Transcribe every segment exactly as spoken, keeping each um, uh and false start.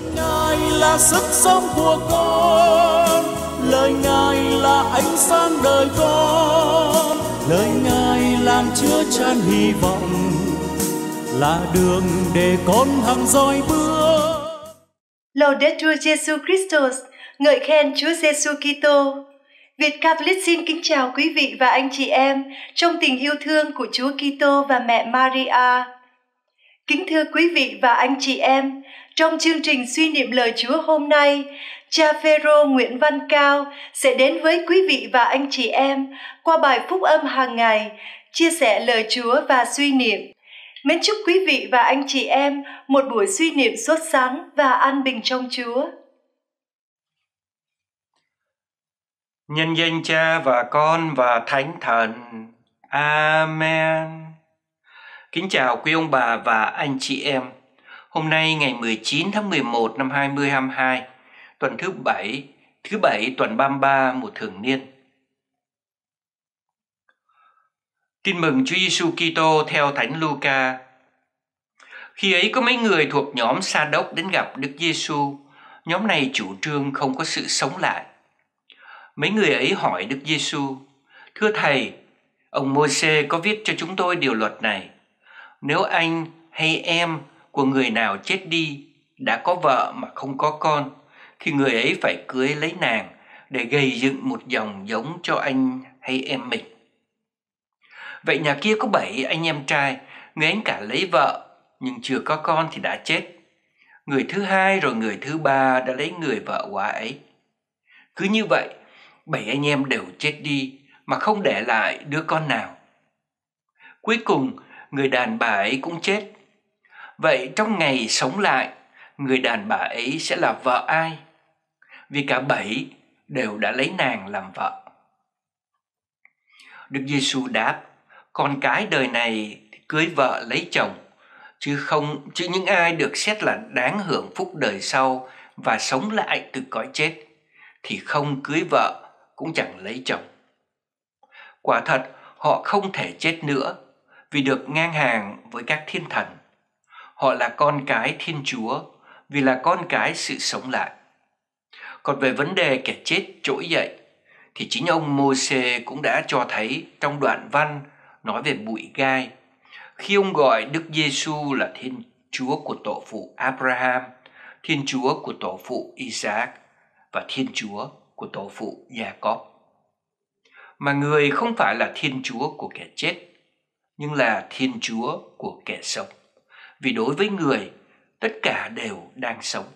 Ngài là sức sống của con, lời Ngài là ánh sáng đời con, lời Ngài làm chứa chan hy vọng, là đường để con hằng dõi bước. Laudetur Jesus Christus, ngợi khen Chúa Giêsu Kitô. Việt Catholic xin kính chào quý vị và anh chị em trong tình yêu thương của Chúa Kitô và mẹ Maria. Kính thưa quý vị và anh chị em, trong chương trình suy niệm lời Chúa hôm nay, cha Phêrô Nguyễn Văn Cao sẽ đến với quý vị và anh chị em qua bài phúc âm hàng ngày, chia sẻ lời Chúa và suy niệm. Mến chúc quý vị và anh chị em một buổi suy niệm sốt sắng và an bình trong Chúa. Nhân danh Cha và Con và Thánh Thần. Amen. Kính chào quý ông bà và anh chị em. Hôm nay ngày mười chín tháng mười một năm hai nghìn không trăm hai mươi hai, tuần thứ bảy, thứ bảy tuần ba mươi ba mùa thường niên. Tin mừng Chúa Giêsu Kitô theo Thánh Luca. Khi ấy có mấy người thuộc nhóm Sa Đốc đến gặp Đức Giêsu. Nhóm này chủ trương không có sự sống lại. Mấy người ấy hỏi Đức Giêsu: "Thưa thầy, ông Mô-sê có viết cho chúng tôi điều luật này: nếu anh hay em của người nào chết đi, đã có vợ mà không có con, thì người ấy phải cưới lấy nàng để gây dựng một dòng giống cho anh hay em mình. Vậy nhà kia có bảy anh em trai, người anh cả lấy vợ nhưng chưa có con thì đã chết. Người thứ hai rồi người thứ ba đã lấy người vợ quá ấy. Cứ như vậy, bảy anh em đều chết đi mà không để lại đứa con nào. Cuối cùng, người đàn bà ấy cũng chết. Vậy trong ngày sống lại, người đàn bà ấy sẽ là vợ ai? Vì cả bảy đều đã lấy nàng làm vợ." Đức Giêsu đáp: "Con cái đời này cưới vợ lấy chồng, chứ không chứ những ai được xét là đáng hưởng phúc đời sau và sống lại từ cõi chết thì không cưới vợ cũng chẳng lấy chồng. Quả thật họ không thể chết nữa, vì được ngang hàng với các thiên thần. Họ là con cái Thiên Chúa, vì là con cái sự sống lại. Còn về vấn đề kẻ chết trỗi dậy, thì chính ông Mô-sê cũng đã cho thấy trong đoạn văn nói về bụi gai, khi ông gọi Đức Giêsu là Thiên Chúa của tổ phụ Abraham, Thiên Chúa của tổ phụ Isaac và Thiên Chúa của tổ phụ Gia-cốp. Mà người không phải là Thiên Chúa của kẻ chết, nhưng là Thiên Chúa của kẻ sống. Vì đối với người, tất cả đều đang sống."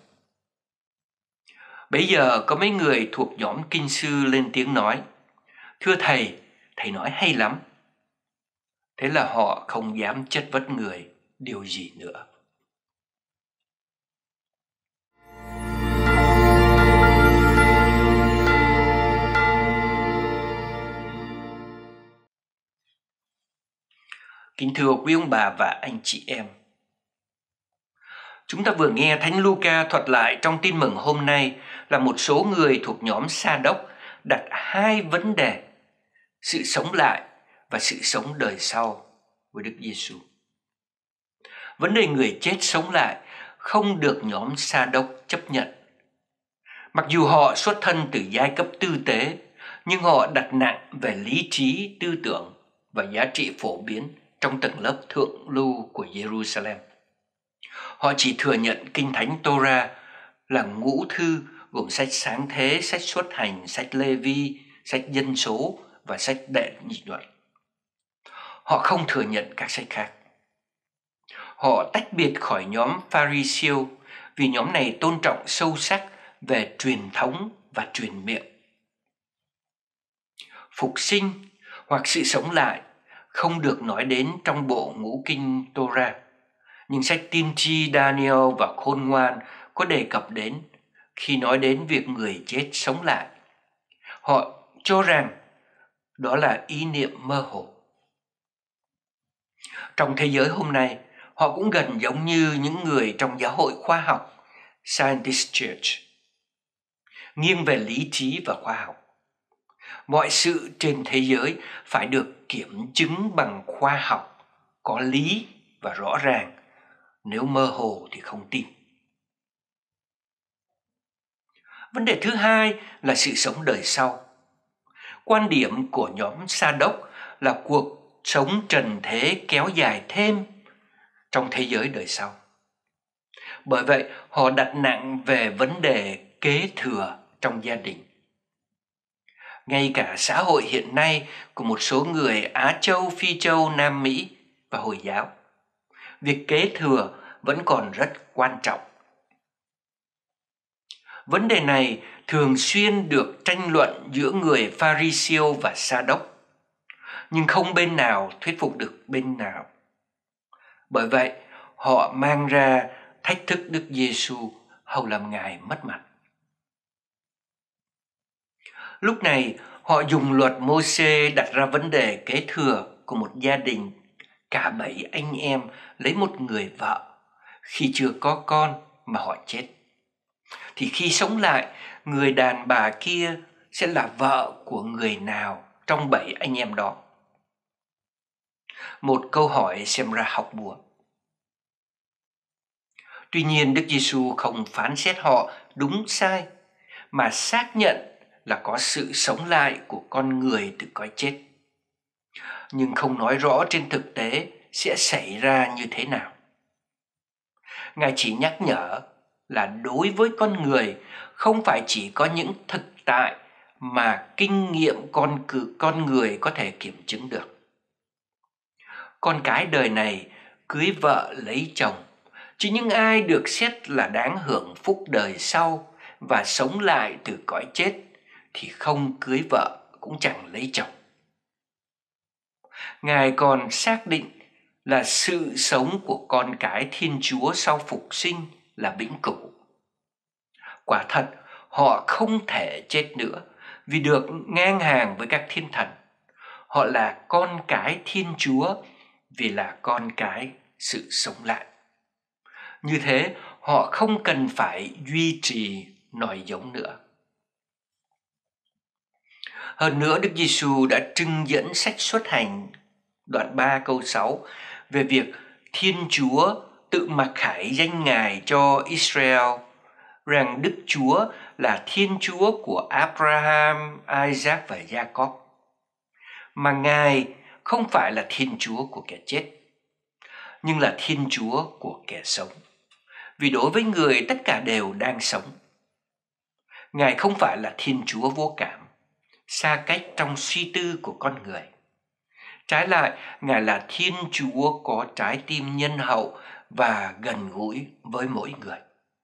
Bấy giờ có mấy người thuộc nhóm kinh sư lên tiếng nói: "Thưa thầy, thầy nói hay lắm." Thế là họ không dám chất vấn người điều gì nữa. Kính thưa quý ông bà và anh chị em, chúng ta vừa nghe Thánh Luca thuật lại trong tin mừng hôm nay là một số người thuộc nhóm Sa Đốc đặt hai vấn đề: sự sống lại và sự sống đời sau với Đức Giêsu. Vấn đề người chết sống lại không được nhóm Sa Đốc chấp nhận. Mặc dù họ xuất thân từ giai cấp tư tế, nhưng họ đặt nặng về lý trí, tư tưởng và giá trị phổ biến trong tầng lớp thượng lưu của Jerusalem. Họ chỉ thừa nhận Kinh Thánh Torah là ngũ thư gồm sách Sáng Thế, sách Xuất Hành, sách Lê Vi, sách Dân Số và sách Đệ Nhị Luật. Họ không thừa nhận các sách khác. Họ tách biệt khỏi nhóm Pharisêu vì nhóm này tôn trọng sâu sắc về truyền thống và truyền miệng. Phục sinh hoặc sự sống lại không được nói đến trong bộ ngũ kinh Torah, nhưng sách tiên tri Daniel và Khôn Ngoan có đề cập đến khi nói đến việc người chết sống lại. Họ cho rằng đó là ý niệm mơ hồ. Trong thế giới hôm nay, họ cũng gần giống như những người trong giáo hội khoa học, Scientist Church, nghiêng về lý trí và khoa học. Mọi sự trên thế giới phải được kiểm chứng bằng khoa học, có lý và rõ ràng. Nếu mơ hồ thì không tin. Vấn đề thứ hai là sự sống đời sau. Quan điểm của nhóm Sa Đốc là cuộc sống trần thế kéo dài thêm trong thế giới đời sau. Bởi vậy, họ đặt nặng về vấn đề kế thừa trong gia đình. Ngay cả xã hội hiện nay của một số người Á Châu, Phi Châu, Nam Mỹ và Hồi giáo, việc kế thừa vẫn còn rất quan trọng. Vấn đề này thường xuyên được tranh luận giữa người Pha-ri-siêu và Sa Đốc, nhưng không bên nào thuyết phục được bên nào. Bởi vậy, họ mang ra thách thức Đức Giêsu hầu làm Ngài mất mặt. Lúc này, họ dùng luật Mô-sê đặt ra vấn đề kế thừa của một gia đình cả bảy anh em lấy một người vợ khi chưa có con mà họ chết. Thì khi sống lại, người đàn bà kia sẽ là vợ của người nào trong bảy anh em đó? Một câu hỏi xem ra học búa. Tuy nhiên, Đức Giêsu không phán xét họ đúng sai, mà xác nhận là có sự sống lại của con người từ cõi chết, nhưng không nói rõ trên thực tế sẽ xảy ra như thế nào. Ngài chỉ nhắc nhở là đối với con người không phải chỉ có những thực tại mà kinh nghiệm con cử con người có thể kiểm chứng được. Con cái đời này cưới vợ lấy chồng, chứ những ai được xét là đáng hưởng phúc đời sau và sống lại từ cõi chết thì không cưới vợ cũng chẳng lấy chồng. Ngài còn xác định là sự sống của con cái Thiên Chúa sau phục sinh là vĩnh cửu. Quả thật, họ không thể chết nữa vì được ngang hàng với các thiên thần. Họ là con cái Thiên Chúa vì là con cái sự sống lại. Như thế, họ không cần phải duy trì nòi giống nữa. Hơn nữa, Đức Giêsu đã trưng dẫn sách Xuất Hành đoạn ba câu sáu về việc Thiên Chúa tự mặc khải danh Ngài cho Israel, rằng Đức Chúa là Thiên Chúa của Abraham, Isaac và Jacob, mà Ngài không phải là Thiên Chúa của kẻ chết, nhưng là Thiên Chúa của kẻ sống, vì đối với người tất cả đều đang sống. Ngài không phải là Thiên Chúa vô cảm, xa cách trong suy tư của con người. Trái lại, Ngài là Thiên Chúa có trái tim nhân hậu và gần gũi với mỗi người.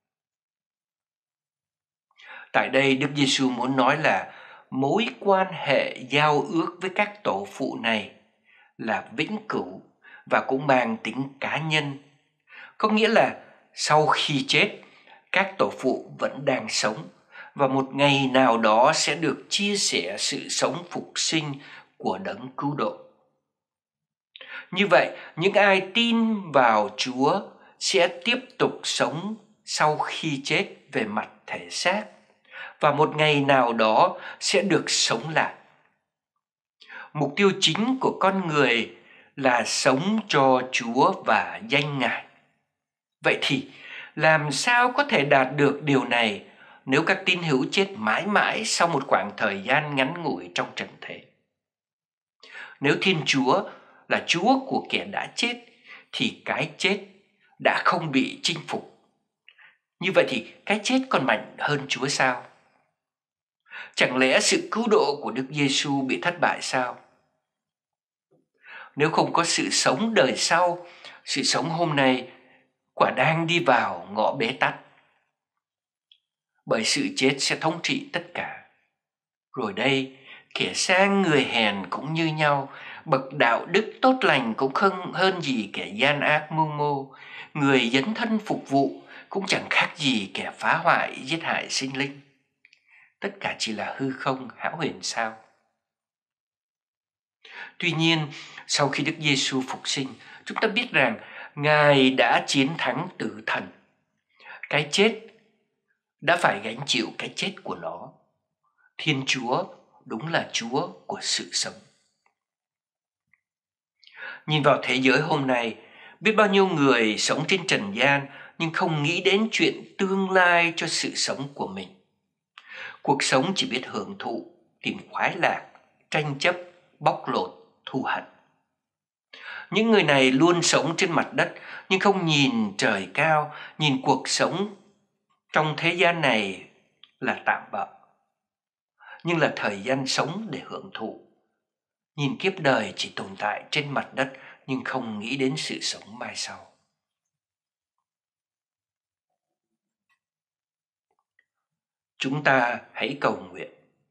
Tại đây, Đức Giêsu muốn nói là mối quan hệ giao ước với các tổ phụ này là vĩnh cửu và cũng mang tính cá nhân. Có nghĩa là sau khi chết, các tổ phụ vẫn đang sống và một ngày nào đó sẽ được chia sẻ sự sống phục sinh của đấng cứu độ. Như vậy, những ai tin vào Chúa sẽ tiếp tục sống sau khi chết về mặt thể xác và một ngày nào đó sẽ được sống lại. Mục tiêu chính của con người là sống cho Chúa và danh Ngài. Vậy thì làm sao có thể đạt được điều này nếu các tín hữu chết mãi mãi sau một khoảng thời gian ngắn ngủi trong trần thế? Nếu Thiên Chúa là Chúa của kẻ đã chết thì cái chết đã không bị chinh phục. Như vậy thì cái chết còn mạnh hơn Chúa sao? Chẳng lẽ sự cứu độ của Đức Giêsu bị thất bại sao? Nếu không có sự sống đời sau, sự sống hôm nay quả đang đi vào ngõ bế tắc. Bởi sự chết sẽ thống trị tất cả. Rồi đây, kẻ sang người hèn cũng như nhau, bậc đạo đức tốt lành cũng không hơn gì kẻ gian ác mưu mô, người dấn thân phục vụ cũng chẳng khác gì kẻ phá hoại giết hại sinh linh. Tất cả chỉ là hư không hão huyền sao? Tuy nhiên, sau khi Đức Giêsu phục sinh, chúng ta biết rằng Ngài đã chiến thắng tử thần. Cái chết đã phải gánh chịu cái chết của nó. Thiên Chúa đúng là Chúa của sự sống. Nhìn vào thế giới hôm nay, biết bao nhiêu người sống trên trần gian nhưng không nghĩ đến chuyện tương lai cho sự sống của mình. Cuộc sống chỉ biết hưởng thụ, tìm khoái lạc, tranh chấp, bóc lột, thù hận. Những người này luôn sống trên mặt đất nhưng không nhìn trời cao, nhìn cuộc sống trong thế gian này là tạm bợ, nhưng là thời gian sống để hưởng thụ. Nhìn kiếp đời chỉ tồn tại trên mặt đất nhưng không nghĩ đến sự sống mai sau. Chúng ta hãy cầu nguyện.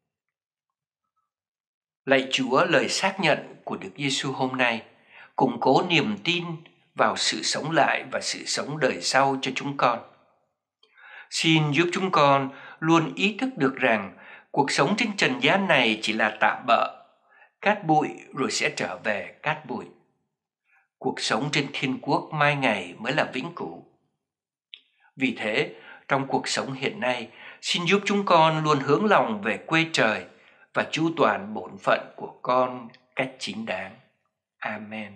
Lạy Chúa, lời xác nhận của Đức Giêsu hôm nay củng cố niềm tin vào sự sống lại và sự sống đời sau cho chúng con. Xin giúp chúng con luôn ý thức được rằng cuộc sống trên trần gian này chỉ là tạm bợ, cát bụi rồi sẽ trở về cát bụi. Cuộc sống trên thiên quốc mai ngày mới là vĩnh cửu. Vì thế, trong cuộc sống hiện nay, xin giúp chúng con luôn hướng lòng về quê trời và chu toàn bổn phận của con cách chính đáng. Amen.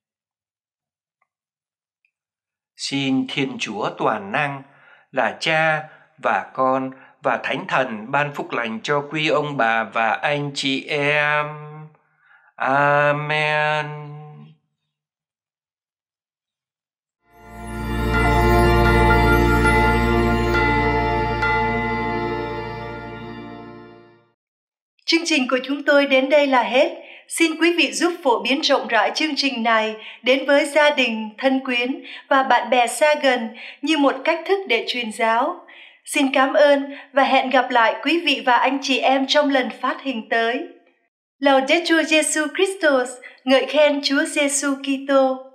Xin Thiên Chúa toàn năng là Cha và Con và Thánh Thần ban phúc lành cho quý ông bà và anh chị em. Amen. Chương trình của chúng tôi đến đây là hết. Xin quý vị giúp phổ biến rộng rãi chương trình này đến với gia đình, thân quyến và bạn bè xa gần như một cách thức để truyền giáo. Xin cảm ơn và hẹn gặp lại quý vị và anh chị em trong lần phát hình tới. Laudetur Jesu Christus, ngợi khen Chúa Giêsu Kitô.